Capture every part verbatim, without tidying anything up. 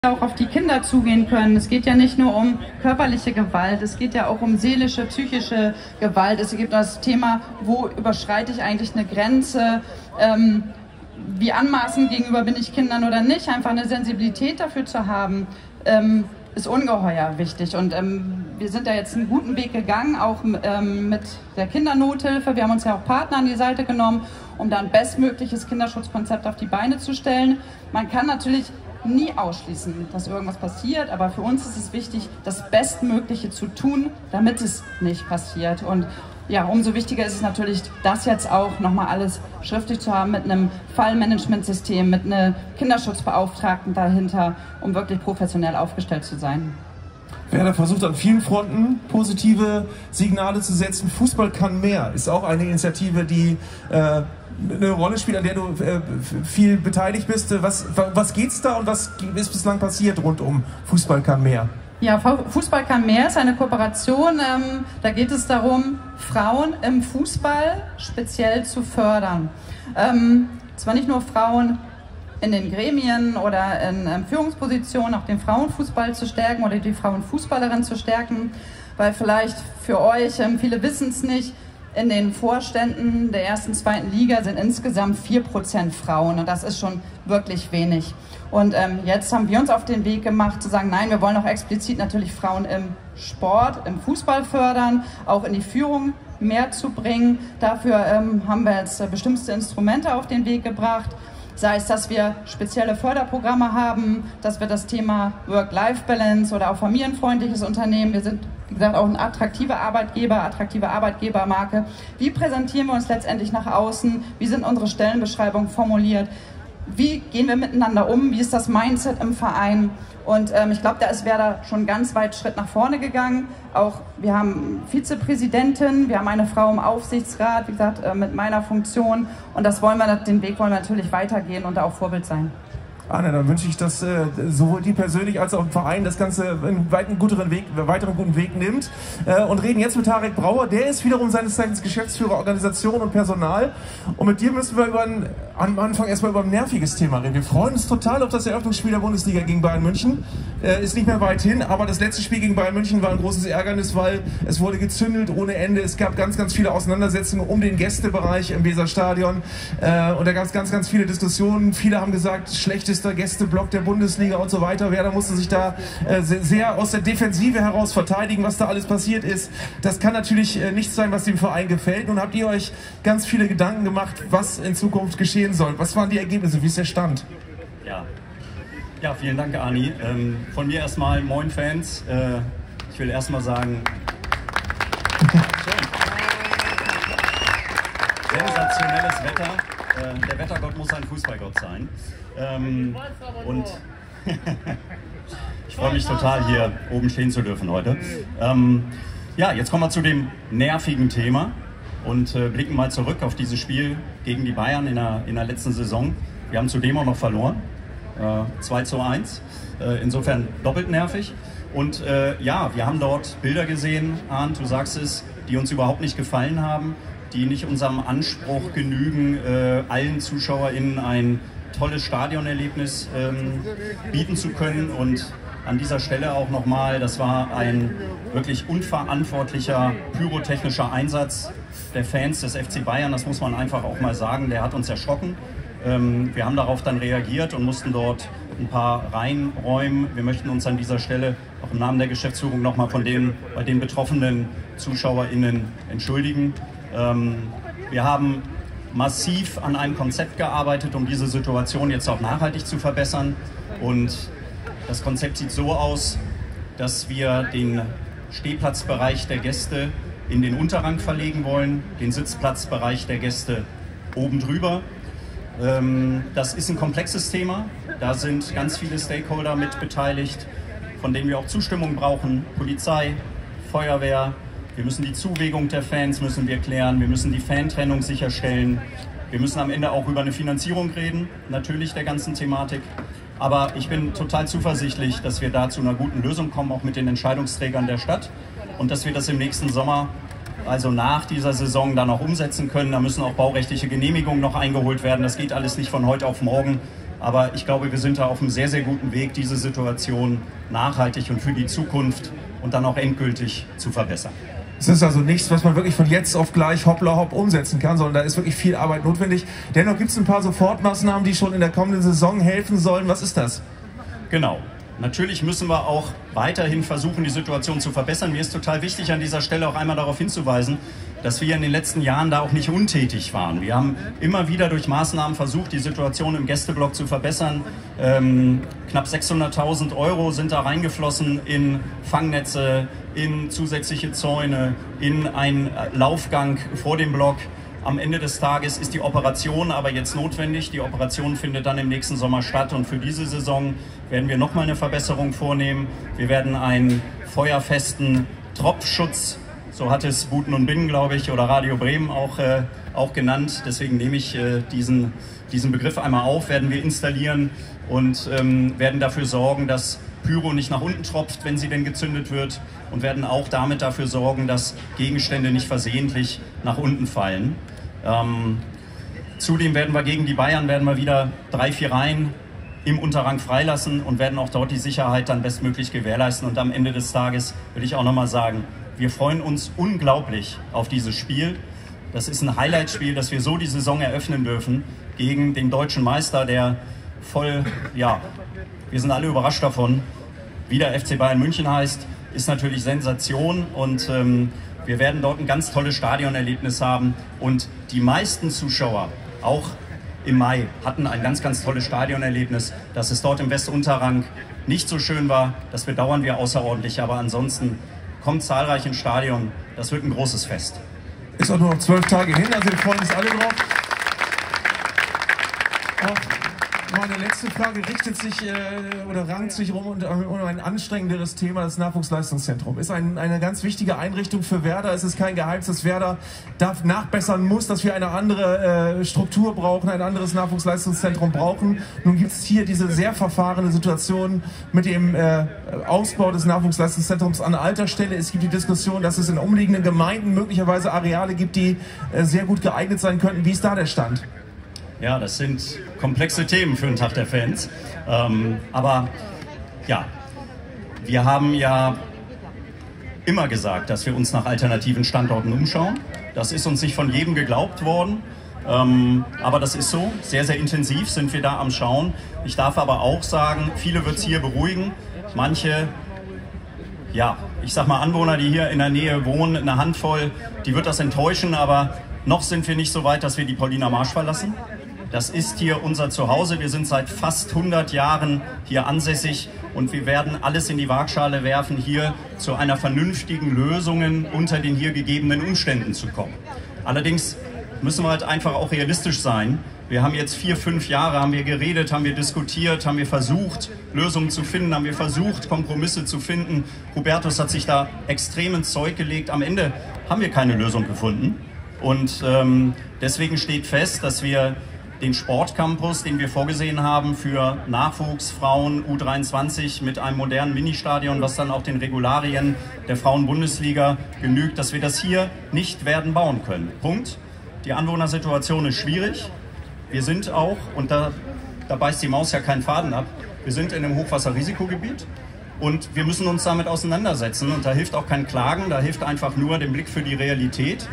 auch auf die Kinder zugehen können. Es geht ja nicht nur um körperliche Gewalt, es geht ja auch um seelische, psychische Gewalt. Es gibt das Thema, wo überschreite ich eigentlich eine Grenze, ähm, wie anmaßend gegenüber bin ich Kindern oder nicht. Einfach eine Sensibilität dafür zu haben, ähm, ist ungeheuer wichtig. Und ähm, wir sind da jetzt einen guten Weg gegangen, auch ähm, mit der Kindernothilfe. Wir haben uns ja auch Partner an die Seite genommen, um da ein bestmögliches Kinderschutzkonzept auf die Beine zu stellen. Man kann natürlich nie ausschließen, dass irgendwas passiert, aber für uns ist es wichtig, das Bestmögliche zu tun, damit es nicht passiert. Und ja, umso wichtiger ist es natürlich, das jetzt auch nochmal alles schriftlich zu haben mit einem Fallmanagementsystem, mit einer Kinderschutzbeauftragten dahinter, um wirklich professionell aufgestellt zu sein. Werder versucht an vielen Fronten positive Signale zu setzen. Fußball kann mehr ist auch eine Initiative, die äh, eine Rolle spielt, an der du äh, viel beteiligt bist. Was, was geht's da und was ist bislang passiert rund um Fußball kann mehr? Ja, Fußball kann mehr ist eine Kooperation. Ähm, da geht es darum, Frauen im Fußball speziell zu fördern. Ähm, zwar nicht nur Frauen in den Gremien oder in ähm, Führungspositionen, auch den Frauenfußball zu stärken oder die Frauenfußballerin zu stärken, weil vielleicht für euch, ähm, viele wissen es nicht, in den Vorständen der ersten, zweiten Liga sind insgesamt vier Prozent Frauen und das ist schon wirklich wenig. Und ähm, jetzt haben wir uns auf den Weg gemacht zu sagen, nein, wir wollen auch explizit natürlich Frauen im Sport, im Fußball fördern, auch in die Führung mehr zu bringen. Dafür ähm, haben wir jetzt äh, bestimmte Instrumente auf den Weg gebracht. Sei es, dass wir spezielle Förderprogramme haben, dass wir das Thema Work-Life-Balance oder auch familienfreundliches Unternehmen, wir sind, wie gesagt, auch ein attraktiver Arbeitgeber, attraktive Arbeitgebermarke. Wie präsentieren wir uns letztendlich nach außen? Wie sind unsere Stellenbeschreibungen formuliert? Wie gehen wir miteinander um? Wie ist das Mindset im Verein? Und ähm, ich glaube, da ist Werder schon ganz weit Schritt nach vorne gegangen. Auch wir haben Vizepräsidentin, wir haben eine Frau im Aufsichtsrat, wie gesagt, äh, mit meiner Funktion. Und das wollen wir, den Weg wollen wir natürlich weitergehen und da auch Vorbild sein. Anne, dann wünsche ich, dass äh, sowohl die persönlich als auch im Verein das Ganze einen weiteren guten Weg, weiteren guten Weg nimmt. Äh, und reden jetzt mit Tarek Brauer, der ist wiederum seines Zeichens Geschäftsführer Organisation und Personal. Und mit dir müssen wir über ein, am Anfang erstmal über ein nerviges Thema reden. Wir freuen uns total auf das Eröffnungsspiel der Bundesliga gegen Bayern München. Äh, ist nicht mehr weit hin, aber das letzte Spiel gegen Bayern München war ein großes Ärgernis, weil es wurde gezündelt ohne Ende. Es gab ganz, ganz viele Auseinandersetzungen um den Gästebereich im Weserstadion. Äh, und da gab es ganz, ganz viele Diskussionen. Viele haben gesagt, schlechtes Gästeblock der Bundesliga und so weiter. Werder musste sich da äh, sehr aus der Defensive heraus verteidigen, was da alles passiert ist. Das kann natürlich äh, nichts sein, was dem Verein gefällt. Nun habt ihr euch ganz viele Gedanken gemacht, was in Zukunft geschehen soll. Was waren die Ergebnisse? Wie ist der Stand? Ja, ja vielen Dank, Ani. Ähm, von mir erstmal moin Fans. Äh, ich will erstmal sagen, sensationelles Wetter. Äh, der Wettergott muss ein Fußballgott sein. Ähm, und ich freue mich total, hier oben stehen zu dürfen heute. Ähm, ja, jetzt kommen wir zu dem nervigen Thema und äh, blicken mal zurück auf dieses Spiel gegen die Bayern in der, in der letzten Saison. Wir haben zudem auch noch verloren, äh, zwei zu eins, äh, insofern doppelt nervig. Und äh, ja, wir haben dort Bilder gesehen, Arndt, du sagst es, die uns überhaupt nicht gefallen haben, die nicht unserem Anspruch genügen, äh, allen ZuschauerInnen ein tolles Stadionerlebnis ähm, bieten zu können. Und an dieser Stelle auch nochmal, das war ein wirklich unverantwortlicher pyrotechnischer Einsatz der Fans des F C Bayern, das muss man einfach auch mal sagen, der hat uns erschrocken. Ähm, wir haben darauf dann reagiert und mussten dort ein paar Reihen räumen. Wir möchten uns an dieser Stelle auch im Namen der Geschäftsführung nochmal von den, bei den betroffenen ZuschauerInnen entschuldigen. Ähm, wir haben massiv an einem Konzept gearbeitet, um diese Situation jetzt auch nachhaltig zu verbessern. Und das Konzept sieht so aus, dass wir den Stehplatzbereich der Gäste in den Unterrang verlegen wollen, den Sitzplatzbereich der Gäste oben drüber. Ähm, das ist ein komplexes Thema, da sind ganz viele Stakeholder mit beteiligt, von denen wir auch Zustimmung brauchen, Polizei, Feuerwehr. Wir müssen die Zuwägung der Fans müssen wir klären, wir müssen die Fantrennung sicherstellen. Wir müssen am Ende auch über eine Finanzierung reden, natürlich der ganzen Thematik. Aber ich bin total zuversichtlich, dass wir da zu einer guten Lösung kommen, auch mit den Entscheidungsträgern der Stadt. Und dass wir das im nächsten Sommer, also nach dieser Saison, dann auch umsetzen können. Da müssen auch baurechtliche Genehmigungen noch eingeholt werden. Das geht alles nicht von heute auf morgen. Aber ich glaube, wir sind da auf einem sehr, sehr guten Weg, diese Situation nachhaltig und für die Zukunft und dann auch endgültig zu verbessern. Es ist also nichts, was man wirklich von jetzt auf gleich hoppla hopp umsetzen kann, sondern da ist wirklich viel Arbeit notwendig. Dennoch gibt es ein paar Sofortmaßnahmen, die schon in der kommenden Saison helfen sollen. Was ist das? Genau. Natürlich müssen wir auch weiterhin versuchen, die Situation zu verbessern. Mir ist total wichtig, an dieser Stelle auch einmal darauf hinzuweisen, dass wir in den letzten Jahren da auch nicht untätig waren. Wir haben immer wieder durch Maßnahmen versucht, die Situation im Gästeblock zu verbessern. Ähm, knapp sechshunderttausend Euro sind da reingeflossen in Fangnetze, in zusätzliche Zäune, in einen Laufgang vor dem Block. Am Ende des Tages ist die Operation aber jetzt notwendig. Die Operation findet dann im nächsten Sommer statt und für diese Saison werden wir nochmal eine Verbesserung vornehmen. Wir werden einen feuerfesten Tropfschutz, so hat es Buten und Binnen, glaube ich, oder Radio Bremen auch, äh, auch genannt. Deswegen nehme ich äh, diesen, diesen Begriff einmal auf, werden wir installieren und ähm, werden dafür sorgen, dass Pyro nicht nach unten tropft, wenn sie denn gezündet wird, und werden auch damit dafür sorgen, dass Gegenstände nicht versehentlich nach unten fallen. Ähm, zudem werden wir gegen die Bayern werden wir wieder drei, vier Reihen im Unterrang freilassen und werden auch dort die Sicherheit dann bestmöglich gewährleisten. Und am Ende des Tages will ich auch nochmal sagen, wir freuen uns unglaublich auf dieses Spiel. Das ist ein Highlight-Spiel, dass wir so die Saison eröffnen dürfen gegen den deutschen Meister, der voll, ja, wir sind alle überrascht davon, wie der F C Bayern München heißt, ist natürlich Sensation und ähm, wir werden dort ein ganz tolles Stadionerlebnis haben und die meisten Zuschauer, auch im Mai, hatten ein ganz, ganz tolles Stadionerlebnis. Dass es dort im Westunterrang nicht so schön war, das bedauern wir außerordentlich, aber ansonsten kommt zahlreich ins Stadion, das wird ein großes Fest. Ist auch nur noch zwölf Tage hin, also wir freuen uns alle drauf. Auch meine letzte Frage richtet sich äh, oder rankt sich um, um ein anstrengenderes Thema. Das Nachwuchsleistungszentrum ist ein, eine ganz wichtige Einrichtung für Werder. Es ist kein Geheimnis, dass Werder darf nachbessern muss, dass wir eine andere äh, Struktur brauchen, ein anderes Nachwuchsleistungszentrum brauchen. Nun gibt es hier diese sehr verfahrene Situation mit dem äh, Ausbau des Nachwuchsleistungszentrums an alter Stelle. Es gibt die Diskussion, dass es in umliegenden Gemeinden möglicherweise Areale gibt, die äh, sehr gut geeignet sein könnten. Wie ist da der Stand? Ja, das sind komplexe Themen für den Tag der Fans. Ähm, aber ja, wir haben ja immer gesagt, dass wir uns nach alternativen Standorten umschauen. Das ist uns nicht von jedem geglaubt worden. Ähm, aber das ist so. Sehr, sehr intensiv sind wir da am Schauen. Ich darf aber auch sagen, viele wird es hier beruhigen. Manche, ja, ich sag mal Anwohner, die hier in der Nähe wohnen, eine Handvoll, die wird das enttäuschen. Aber noch sind wir nicht so weit, dass wir die Pauliner Marsch verlassen. Das ist hier unser Zuhause. Wir sind seit fast hundert Jahren hier ansässig und wir werden alles in die Waagschale werfen, hier zu einer vernünftigen Lösung unter den hier gegebenen Umständen zu kommen. Allerdings müssen wir halt einfach auch realistisch sein. Wir haben jetzt vier, fünf Jahre, haben wir geredet, haben wir diskutiert, haben wir versucht, Lösungen zu finden, haben wir versucht, Kompromisse zu finden. Hubertus hat sich da extrem ins Zeug gelegt. Am Ende haben wir keine Lösung gefunden. Und ähm, deswegen steht fest, dass wir den Sportcampus, den wir vorgesehen haben für Nachwuchs, Frauen, U dreiundzwanzig mit einem modernen Ministadion, was dann auch den Regularien der Frauen-Bundesliga genügt, dass wir das hier nicht werden bauen können. Punkt. Die Anwohnersituation ist schwierig. Wir sind auch, und da, da beißt die Maus ja keinen Faden ab, wir sind in einem Hochwasserrisikogebiet und wir müssen uns damit auseinandersetzen. Und da hilft auch kein Klagen, da hilft einfach nur der Blick für die Realität.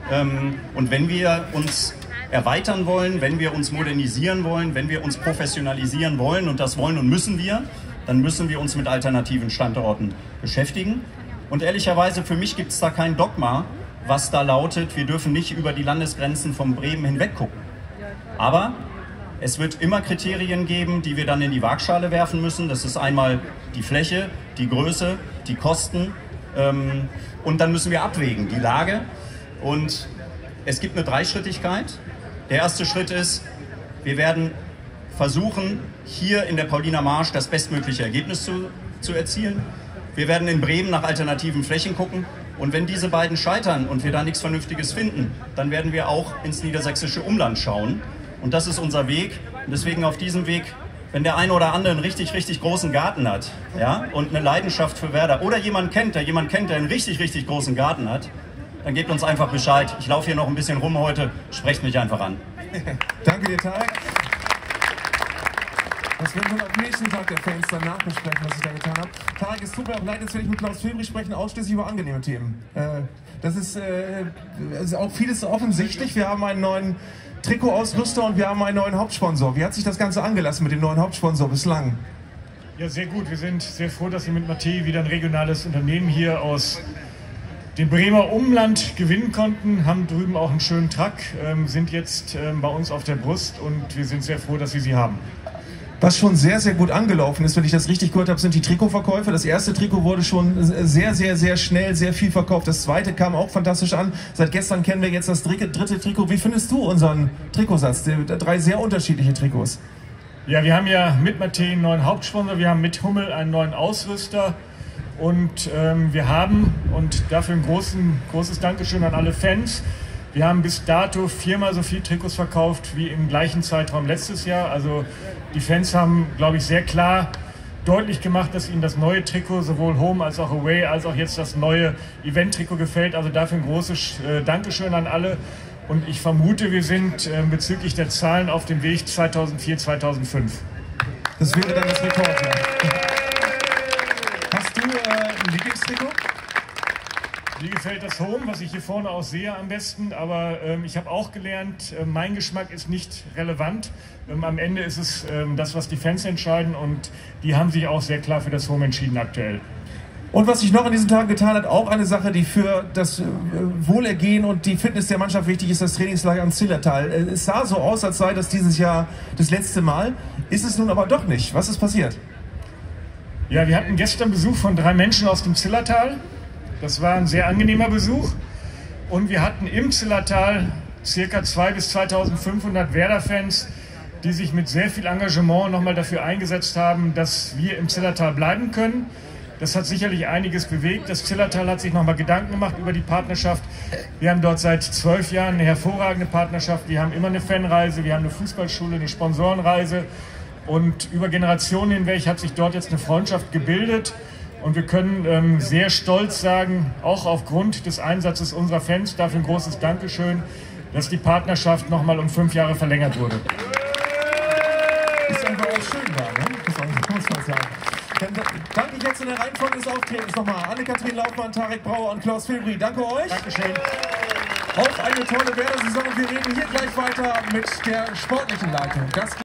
Und wenn wir uns erweitern wollen, wenn wir uns modernisieren wollen, wenn wir uns professionalisieren wollen, und das wollen und müssen wir, dann müssen wir uns mit alternativen Standorten beschäftigen. Und ehrlicherweise, für mich gibt es da kein Dogma, was da lautet, wir dürfen nicht über die Landesgrenzen von Bremen hinweg gucken. Aber es wird immer Kriterien geben, die wir dann in die Waagschale werfen müssen. Das ist einmal die Fläche, die Größe, die Kosten ähm, und dann müssen wir abwägen, die Lage. Und es gibt eine Dreischrittigkeit. Der erste Schritt ist, wir werden versuchen, hier in der Pauliner Marsch das bestmögliche Ergebnis zu, zu erzielen. Wir werden in Bremen nach alternativen Flächen gucken. Und wenn diese beiden scheitern und wir da nichts Vernünftiges finden, dann werden wir auch ins niedersächsische Umland schauen. Und das ist unser Weg. Und deswegen auf diesem Weg, wenn der eine oder andere einen richtig, richtig großen Garten hat, ja, und eine Leidenschaft für Werder oder jemand kennt, der jemand kennt, der einen richtig, richtig großen Garten hat, dann gebt uns einfach Bescheid. Ich laufe hier noch ein bisschen rum heute. Sprecht mich einfach an. Danke dir, Tarek. Das werden wir am nächsten Tag der Fans dann nachbesprechen, was ich da getan habe. Tarek, es tut mir auch leid, jetzt werde ich mit Klaus Filbri sprechen, ausschließlich über angenehme Themen. Äh, das ist, äh, ist auch vieles offensichtlich. Wir haben einen neuen Trikotausrüster und wir haben einen neuen Hauptsponsor. Wie hat sich das Ganze angelassen mit dem neuen Hauptsponsor bislang? Ja, sehr gut. Wir sind sehr froh, dass wir mit Mattei wieder ein regionales Unternehmen hier aus dem Bremer Umland gewinnen konnten, haben drüben auch einen schönen Truck, ähm, sind jetzt ähm, bei uns auf der Brust und wir sind sehr froh, dass wir sie haben. Was schon sehr, sehr gut angelaufen ist, wenn ich das richtig gehört habe, sind die Trikotverkäufe. Das erste Trikot wurde schon sehr, sehr, sehr schnell, sehr viel verkauft. Das zweite kam auch fantastisch an. Seit gestern kennen wir jetzt das dritte, dritte Trikot. Wie findest du unseren Trikotsatz? Die, drei sehr unterschiedliche Trikots. Ja, wir haben ja mit Mattei einen neuen Hauptsponsor, wir haben mit Hummel einen neuen Ausrüster und ähm, wir haben, und dafür ein großen, großes Dankeschön an alle Fans, wir haben bis dato viermal so viel Trikots verkauft wie im gleichen Zeitraum letztes Jahr. Also die Fans haben, glaube ich, sehr klar deutlich gemacht, dass ihnen das neue Trikot sowohl Home als auch Away als auch jetzt das neue Event-Trikot gefällt. Also dafür ein großes äh, Dankeschön an alle. Und ich vermute, wir sind äh, bezüglich der Zahlen auf dem Weg zweitausendvier, zweitausendfünf. Das wäre dann das Rekord, ja. Hast du äh, ein Lieblingstrikot? Mir gefällt das Home, was ich hier vorne auch sehe, am besten. Aber ähm, ich habe auch gelernt, äh, mein Geschmack ist nicht relevant. Ähm, am Ende ist es ähm, das, was die Fans entscheiden. Und die haben sich auch sehr klar für das Home entschieden aktuell. Und was sich noch in diesen Tagen getan hat, auch eine Sache, die für das Wohlergehen und die Fitness der Mannschaft wichtig ist, das Trainingslager am Zillertal. Es sah so aus, als sei das dieses Jahr das letzte Mal. Ist es nun aber doch nicht. Was ist passiert? Ja, wir hatten gestern Besuch von drei Menschen aus dem Zillertal. Das war ein sehr angenehmer Besuch. Und wir hatten im Zillertal ca. zweitausend bis zweitausendfünfhundert Werder-Fans, die sich mit sehr viel Engagement nochmal dafür eingesetzt haben, dass wir im Zillertal bleiben können. Das hat sicherlich einiges bewegt. Das Zillertal hat sich nochmal Gedanken gemacht über die Partnerschaft. Wir haben dort seit zwölf Jahren eine hervorragende Partnerschaft. Wir haben immer eine Fanreise, wir haben eine Fußballschule, eine Sponsorenreise. Und über Generationen hinweg hat sich dort jetzt eine Freundschaft gebildet. Und wir können ähm, sehr stolz sagen, auch aufgrund des Einsatzes unserer Fans, dafür ein großes Dankeschön, dass die Partnerschaft nochmal um fünf Jahre verlängert wurde. Ist einfach auch schön da, ne? Das muss man sagen. Dann danke ich jetzt in der Reihenfolge des Auftretens nochmal Anne-Kathrin Laufmann, Tarek Brauer und Klaus Filbri. Danke euch. Dankeschön. Auf eine tolle Werder-Saison. Wir reden hier gleich weiter mit der sportlichen Leitung. Das